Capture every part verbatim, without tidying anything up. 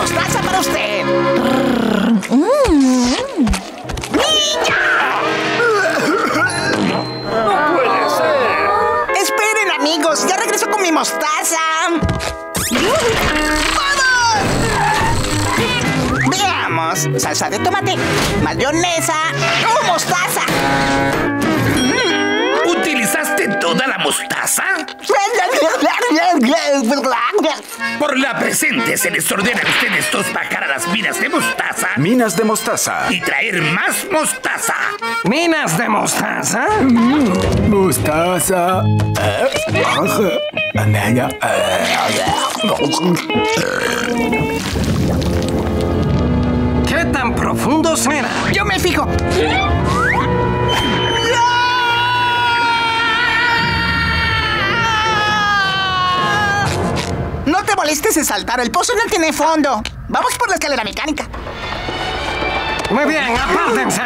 mostaza para usted. ¡Niña! ¡No puede ser! Esperen, amigos, ya regreso con mi mostaza. ¡Vamos! Veamos. Salsa de tomate, mayonesa o mostaza. ¿Utilizaste toda la mostaza? Por la presente se les ordena a ustedes dos bajar a las minas de mostaza. Minas de mostaza. Y traer más mostaza. ¿Minas de mostaza? Mm, mostaza. ¿Qué tan profundo será? Yo me fijo. No te molestes en saltar, el pozo no tiene fondo. Vamos por la escalera mecánica. Muy bien, apártense.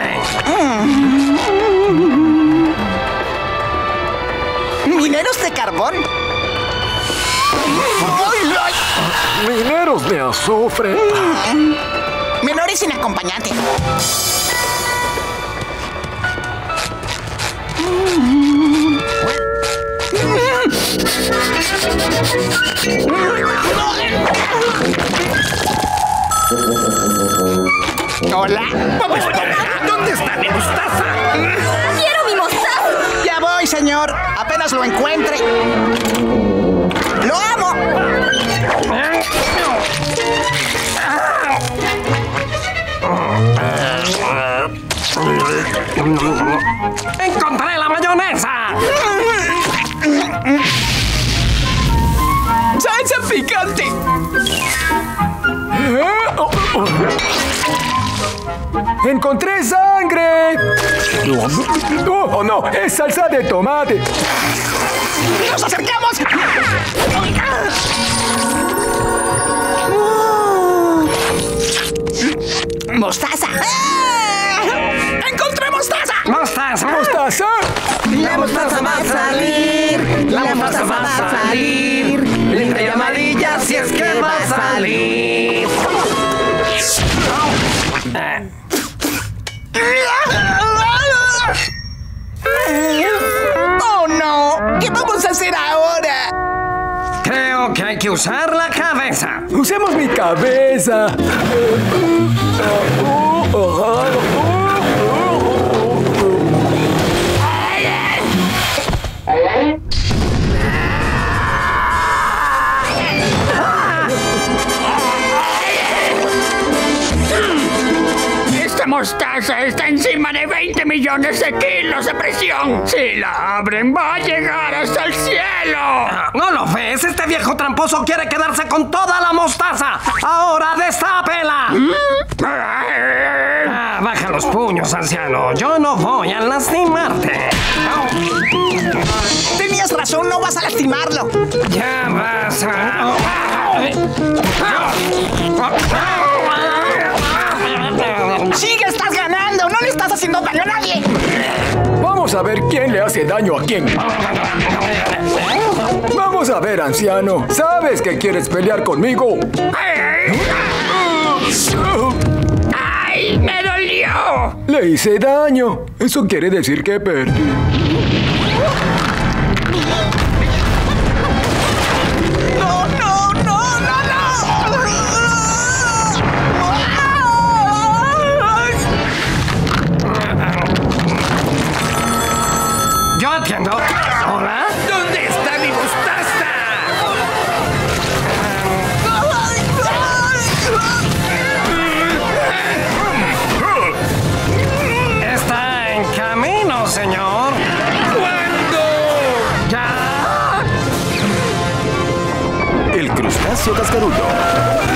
Mineros de carbón. Mineros de azufre. Menores sin acompañante. Hola. Vamos por acá. ¿Dónde está mi mostaza? ¡Quiero mi mostaza! Ya voy, señor. Apenas lo encuentre. ¡Lo amo! ¡Encontré la mayonesa! ¡Salsa picante! ¡Encontré sangre! ¡Oh, oh, no! ¡Es salsa de tomate! ¡Nos acercamos! ¡Mostaza! ¡Encontré mostaza! ¡Mostaza! ¡Mostaza! La mostaza va a salir, la mostaza va a salir, linda y amarilla si es que va a salir. ¡Oh, no! ¿Qué vamos a hacer ahora? Creo que hay que usar la cabeza. ¡Usemos mi cabeza! Esta mostaza está encima de veinte millones de kilos de presión. Si la abren, va a llegar hasta el cielo. ¿No lo ves? Este viejo tramposo quiere quedarse con toda la mostaza. ¡Ahora destápela! Ah, baja los puños, anciano. Yo no voy a lastimarte. Tenías razón, no vas a lastimarlo. Ya vas a... ¡Sigue, estás ganando! ¡No le estás haciendo daño a nadie! Vamos a ver quién le hace daño a quién. Vamos a ver, anciano. ¿Sabes que quieres pelear conmigo? ¡Ay, me dolió! Le hice daño. Eso quiere decir que perdí. ¡No, no, no, no, no! Yo atiendo. ¿Hola? ¿Dónde está mi mostaza? Está en camino, señor. ¿Cuándo? ¿Ya? El crustáceo cascarudo.